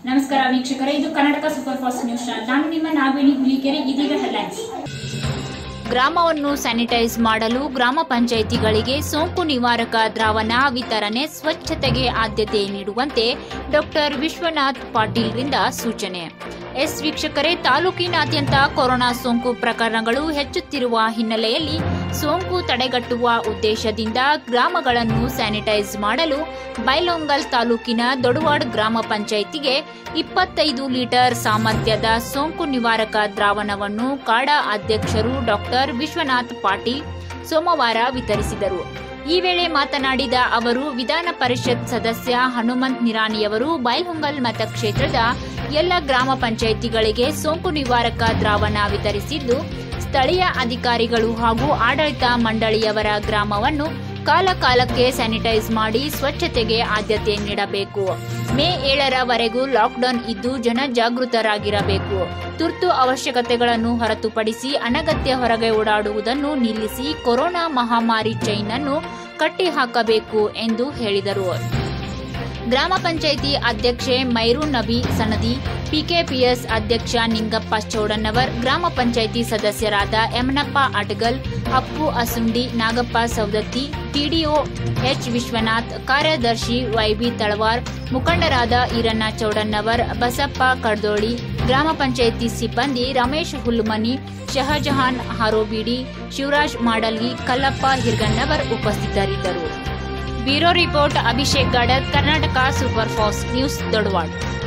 ನಮಸ್ಕಾರ ವೀಕ್ಷಕರೇ, ಇದು Karnataka super fast news channel. ನಾನು ನಿಮ್ಮ ನಾಗವೇಣಿ ಹುಲಿಕೆರೆ. ಇದೀಗ ಹೆಡ್ಲೈನ್ಸ್. ಗ್ರಾಮವನ್ನು ಸ್ಯಾನಿಟೈಸ್ ಮಾಡಲು ಗ್ರಾಮ ಪಂಚಾಯಿತಿಗಳಿಗೆ ಸೋಂಕು ನಿವಾರಕ ದ್ರಾವಣ ವಿತರಣೆ, ಸ್ವಚ್ಛತೆಗೆ ಆದ್ಯತೆ ನೀಡುವಂತೆ ಡಾಕ್ಟರ್ ವಿಶ್ವನಾಥ್ ಪಾಟೀಲ್ರಿಂದ ಸೂಚನೆ. ವೀಕ್ಷಕರೇ, ತಾಲೂಕಿನಾದ್ಯಂತ ಕೊರೋನಾ ಸೋಂಕು ಪ್ರಕರಣಗಳು ಹೆಚ್ಚುತ್ತಿರುವ ಹಿನ್ನೆಲೆಯಲ್ಲಿ ಸೋಂಕು ತಡೆಗಟ್ಟುವ ಉದ್ದೇಶದಿಂದ ಗ್ರಾಮಗಳನ್ನು ಸ್ಯಾನಿಟೈಸ್ ಮಾಡಲು ಬೈಲಹೊಂಗಲ ತಾಲೂಕಿನ ದೊಡವಾಡ ಗ್ರಾಮ ಪಂಚಾಯಿತಿಗೆ 25 ಲೀಟರ್ ಸಾಮರ್ಥ್ಯದ ಸೋಂಕು ನಿವಾರಕ ದ್ರಾವಣವನ್ನು ಕಾಡಾ ಅಧ್ಯಕ್ಷರು ಡಾಕ್ಟರ್ ವಿಶ್ವನಾಥ್ ಪಾಟೀಲ್ ಸೋಮವಾರ ವಿತರಿಸಿದರು. ಈ ವೇಳೆ ಮಾತನಾಡಿದ ಅವರು, ವಿಧಾನ ಪರಿಷತ್ ಸದಸ್ಯ ಹನುಮಂತ ನಿರಾಣಿಯವರು ಬೈಲಹೊಂಗಲ ಮತಕ್ಷೇತ್ರದ ಎಲ್ಲ ಗ್ರಾಮ ಪಂಚಾಯಿತಿಗಳಿಗೆ ಸೋಂಕು ನಿವಾರಕ ದ್ರಾವಣ ವಿತರಿಸಿದ್ದು, ಸ್ಥಳೀಯ ಅಧಿಕಾರಿಗಳು ಹಾಗೂ ಆಡಳಿತ ಮಂಡಳಿಯವರ ಗ್ರಾಮವನ್ನು ಕಾಲಕಾಲಕ್ಕೆ ಸ್ಯಾನಿಟೈಸ್ ಮಾಡಿ ಸ್ವಚ್ಛತೆಗೆ ಆದ್ಯತೆ ನೀಡಬೇಕು. ಮೇ 7ರವರೆಗೂ ಲಾಕ್ಡೌನ್ ಇದ್ದು ಜನಜಾಗೃತರಾಗಿರಬೇಕು. ತುರ್ತು ಅವಶ್ಯಕತೆಗಳನ್ನು ಹೊರತುಪಡಿಸಿ ಅನಗತ್ಯ ಹೊರಗೆ ಓಡಾಡುವುದನ್ನು ನಿಲ್ಲಿಸಿ ಕೊರೋನಾ ಮಹಾಮಾರಿ ಚೈನ್ ಅನ್ನು ಕಟ್ಟಿಹಾಕಬೇಕು ಎಂದು ಹೇಳಿದರು. ಗ್ರಾಮ ಪಂಚಾಯಿತಿ ಅಧ್ಯಕ್ಷೆ ಮೈರೂನ್ ನಬಿ ಸನದಿ, ಪಿಕೆಪಿಎಸ್ ಅಧ್ಯಕ್ಷ ನಿಂಗಪ್ಪ ಚೌಡನ್ನವರ್, ಗ್ರಾಮ ಪಂಚಾಯಿತಿ ಸದಸ್ಯರಾದ ಯಮನಪ್ಪ ಅಟಗಲ್, ಅಪ್ಪು ಅಸುಂಡಿ, ನಾಗಪ್ಪ ಸೌದತ್ತಿ, ಟಿಡಿಒ ಎಚ್ ವಿಶ್ವನಾಥ್, ಕಾರ್ಯದರ್ಶಿ ವೈಬಿ ತಳವಾರ್, ಮುಖಂಡರಾದ ಈರಣ್ಣ ಚೌಡನ್ನವರ್, ಬಸಪ್ಪ ಕಡ್ದೋಳಿ, ಗ್ರಾಮ ಪಂಚಾಯಿತಿ ಸಿಬ್ಬಂದಿ ರಮೇಶ್ ಹುಲ್ಲುಮನಿ, ಶಹಜಹಾನ್ ಹಾರೋಬಿಡಿ, ಶಿವರಾಜ್ ಮಾಡಲ್ಗಿ, ಕಲ್ಲಪ್ಪ ಹಿರ್ಗಣ್ಣವರ್ ಉಪಸ್ಥಿತರಿದ್ದರು. Bureau report Abhishek Gadad, Karnataka super fast news, Dodawad.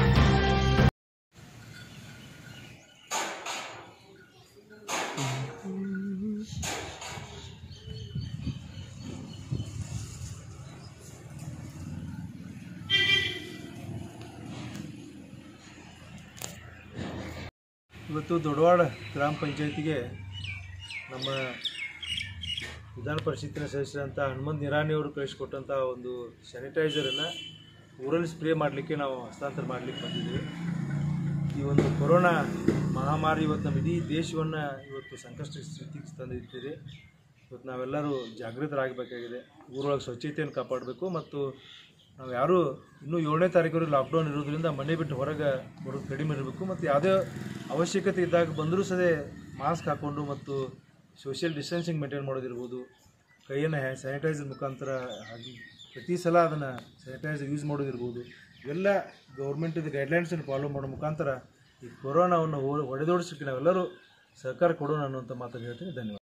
ಇವತ್ತು ದೊಡವಾಡ ಗ್ರಾಮ ಪಂಚಾಯತಿಗೆ ನಮ್ಮ ವಿಧಾನ ಪರಿಷತ್ತಿನ ಸದಸ್ಯರಂಥ ಹನುಮಂತ ನಿರಾಣಿಯವರು ಕಳಿಸಿಕೊಟ್ಟಂಥ ಒಂದು ಸ್ಯಾನಿಟೈಸರನ್ನು ಊರಲ್ಲಿ ಸ್ಪ್ರೇ ಮಾಡಲಿಕ್ಕೆ ನಾವು ಹಸ್ತಾಂತರ ಮಾಡಲಿಕ್ಕೆ ಬಂದಿದ್ದೀವಿ. ಈ ಒಂದು ಕೊರೋನಾ ಮಹಾಮಾರಿ ಇವತ್ತು ನಮ್ಮ ಇಡೀ ದೇಶವನ್ನು ಇವತ್ತು ಸಂಕಷ್ಟ ಸ್ಥಿತಿಗೆ ತಂದಿದ್ದೀರಿ. ಇವತ್ತು ನಾವೆಲ್ಲರೂ ಜಾಗೃತರಾಗಬೇಕಾಗಿದೆ. ಊರೊಳಗೆ ಸ್ವಚ್ಛತೆಯನ್ನು ಕಾಪಾಡಬೇಕು ಮತ್ತು ನಾವು ಯಾರೂ ಇನ್ನೂ 7ನೇ ತಾರೀಕು ಲಾಕ್ಡೌನ್ ಇರೋದ್ರಿಂದ ಮನೆ ಬಿಟ್ಟು ಹೊರಗೆ ಬರೋದು ಕಡಿಮೆ ಇರಬೇಕು ಮತ್ತು ಯಾವುದೇ ಅವಶ್ಯಕತೆ ಇದ್ದಾಗ ಬಂದರೂ ಸದೇ ಮಾಸ್ಕ್ ಹಾಕ್ಕೊಂಡು ಮತ್ತು ಸೋಷಿಯಲ್ ಡಿಸ್ಟೆನ್ಸಿಂಗ್ ಮೇಂಟೈನ್ ಮಾಡೋದಿರ್ಬೋದು, ಕೈಯನ್ನು ಸ್ಯಾನಿಟೈಸರ್ ಮುಖಾಂತರ ಹಾಗೆ ಪ್ರತಿ ಸಲ ಅದನ್ನು ಸ್ಯಾನಿಟೈಸರ್ ಯೂಸ್ ಮಾಡೋದಿರ್ಬೋದು, ಇವೆಲ್ಲ ಗೌರ್ಮೆಂಟಿದ ಗೈಡ್ಲೈನ್ಸನ್ನು ಫಾಲೋ ಮಾಡೋ ಮುಖಾಂತರ ಈ ಕೊರೋನಾವನ್ನು ಹೊಡೆದೋಡಿಸಲಿಕ್ಕೆ ನಾವೆಲ್ಲರೂ ಸಹಕಾರ ಕೊಡೋಣ ಅನ್ನುವಂಥ ಮಾತನ್ನು ಹೇಳ್ತೀನಿ. ಧನ್ಯವಾದ.